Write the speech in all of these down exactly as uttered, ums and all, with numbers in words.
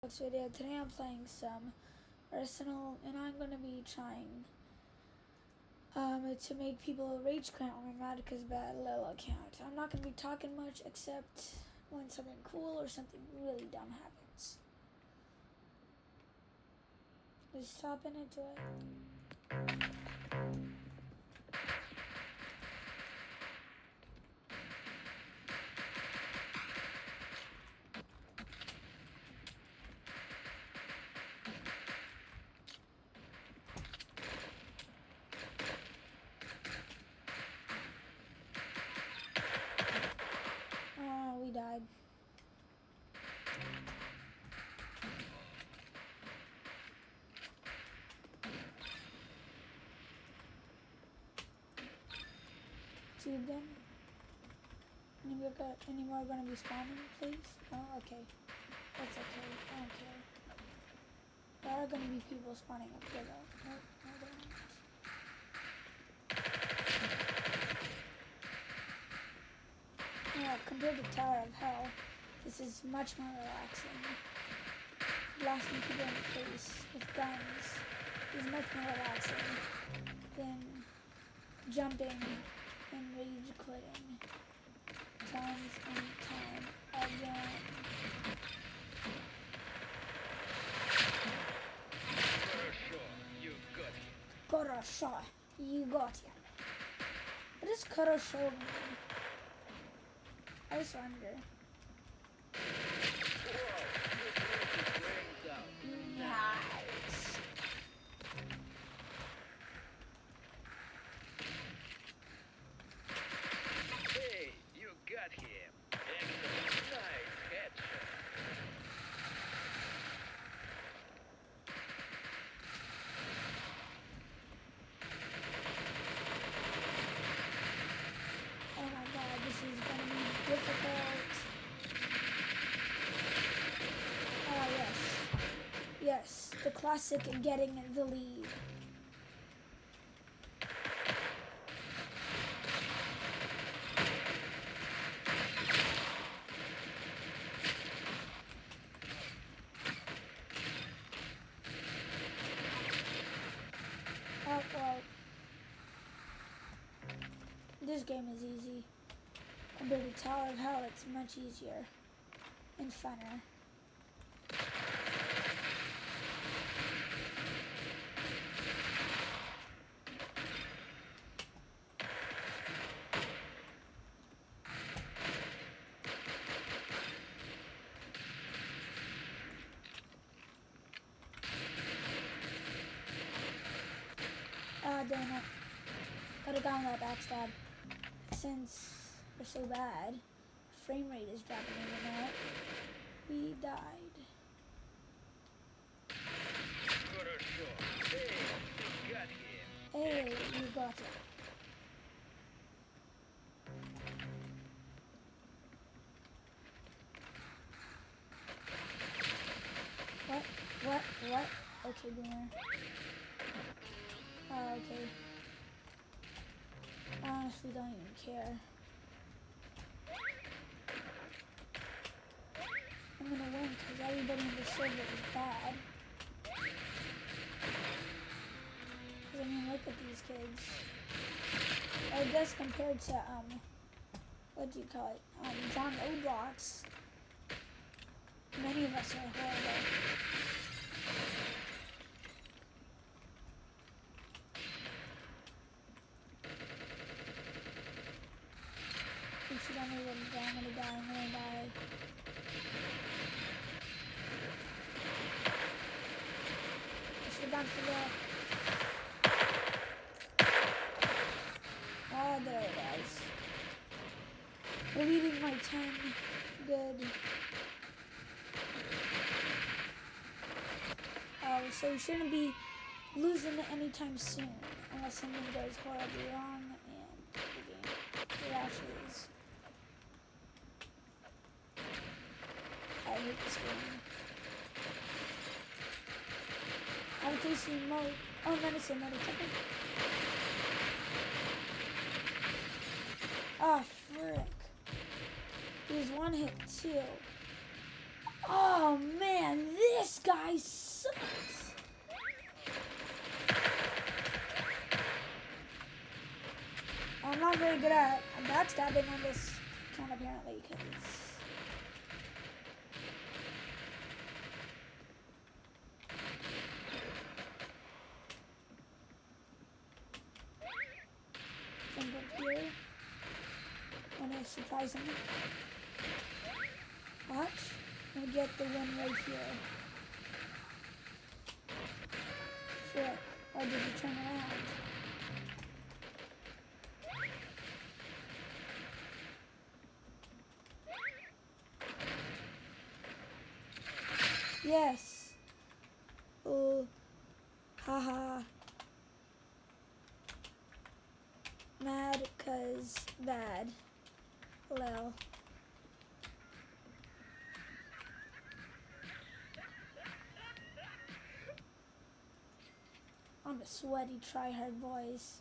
ROBLOX video. Today I'm playing some Arsenal, and I'm going to be trying um, to make people rage quit when Radica's bad little account. I'm not going to be talking much except when something cool or something really dumb happens. Just hopping into it. Oh, we died. Two of them. Any more, any more going to be spawning, please? Oh, okay. That's okay. I don't care. There are going to be people spawning up here, though. Nope, no, they're not. Yeah, compared to Tower of Hell, this is much more relaxing. Blasting people in the face with guns is much more relaxing than jumping and rage quitting times and time again. Хорошо, you got him. What does хорошо mean? I just wonder. Nice. Hey, you got him. Excellent. Nice headshot. Oh my god, this is gonna be difficult. Oh yes. Yes, the classic getting the lead. Oh well. This game is easy. Compared to Tower of Hell, it's much easier and funner. Ah, damn it. Could have gone that backstab. Since we're so bad, frame rate is dropping in the net. We died. Hey, you got him. Hey, you got it. What? What? What? Okay, boomer. Oh, okay. I honestly don't even care. I'm gonna win because everybody in the server is bad. I mean, look at these kids. I guess compared to, um, what do you call it? Um, John ROBLOX, many of us are horrible. You should only win. I'm gonna die. I'm gonna die. I should have gone for that. Oh, there it was. We're leading by ten. Good. Oh, so we shouldn't be losing anytime soon, unless something goes horribly wrong and the game crashes. I hate this game. I'm tasting mode. Oh, medicine, medicine. Oh, frick. He was one hit too. Oh man, this guy sucks. I'm not very good at backstabbing on this account apparently, because jump up here. I'm gonna surprise him. Watch. I'm gonna get the one right here. Frick. Why did you turn around? Yes. Oh. Haha. Mad cause bad. Lol. I'm a sweaty tryhard, boys.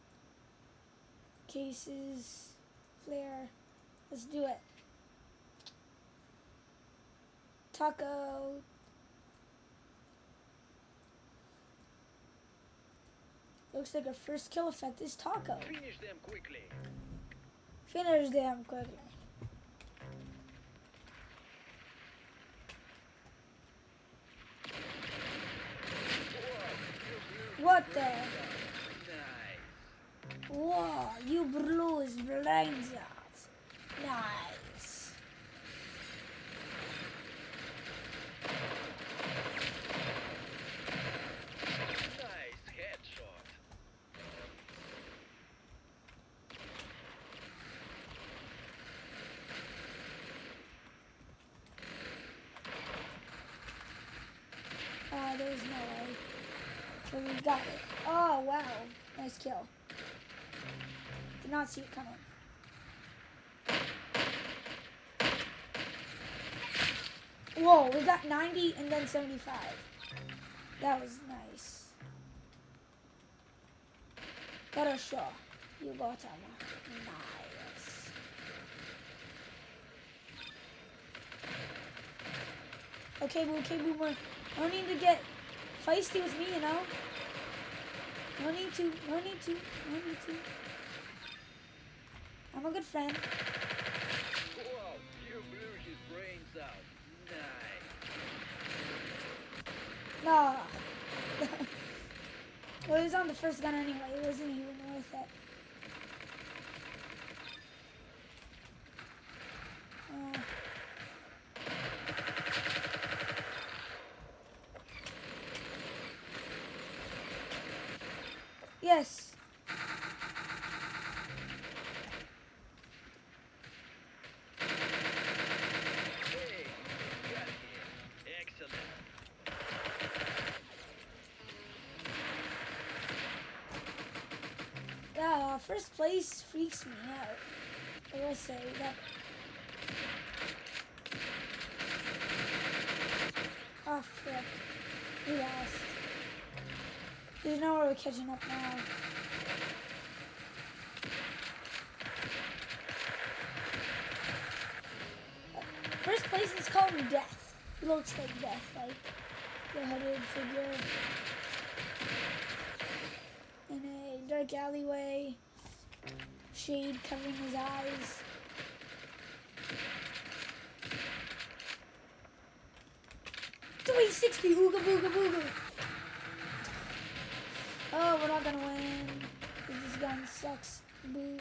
Cases, flare. Let's do it. Taco. Looks like our first kill effect is taco. Finish them quickly. Finish them quickly. What the? Nice. Whoa, you blew his brains out. Nice. Nice headshot. Oh, there's no way. So we got it. Oh, wow. Nice kill. Did not see it coming. Whoa, we got ninety and then seventy-five. That was nice. Got a shot. You got him. Nice. Okay, boo, okay, boomer. No need to get feisty with me, you know? No need to, no need to, no need to. I'm a good friend. Whoa, you blew his brains out. Nice. Nah. Well, he was on the first gun anyway. It wasn't even worth it. Uh, yes. Hey, you got him. Excellent. Yeah, first place freaks me out. I will say that. Oh, frick. We lost. There's no way we're catching up now. First place is called Death. It looks like death, like the hooded figure in a dark alleyway, shade covering his eyes. three sixty, ooga booga booga. Oh, we're not gonna win. This gun sucks. Boo.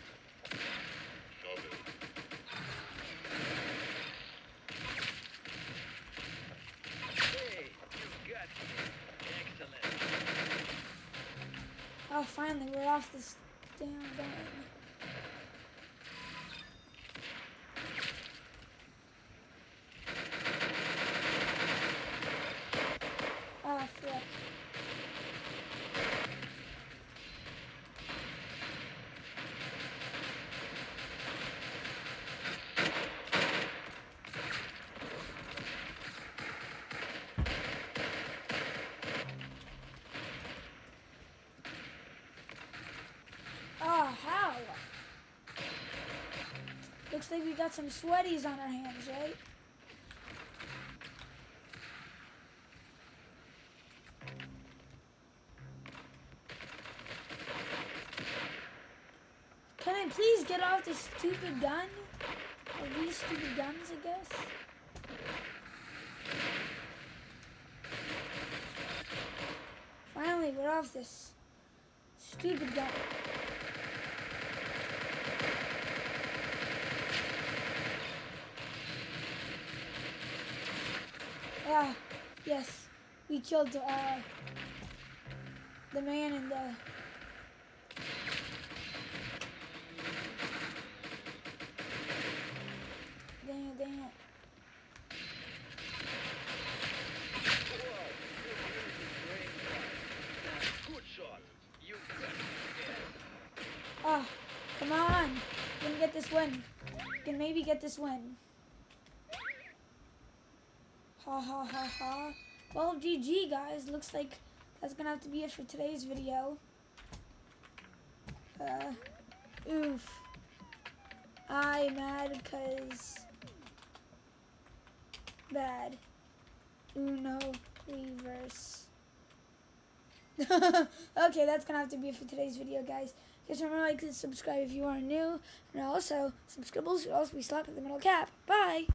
Hey, you got him. Excellent. Oh, finally, we're off this damn gun. Oh, frick. Oh, how? Looks like we got some sweaties on our hands, right? get off this stupid gun? Or these stupid guns, I guess? Finally, we're off this stupid gun. Ah, yes, we killed uh, the man in the... Dang it, dang it. Good shot. You got it. Ah, come on. We can get this win. We can maybe get this win. Ha ha ha ha. Well, G G, guys. Looks like that's gonna have to be it for today's video. Uh, oof. I'm mad because bad. Uno reverse. Okay, that's gonna have to be it for today's video, guys. Just remember to like and subscribe if you are new, and also subscribers should also be slapped with the middle cap. Bye.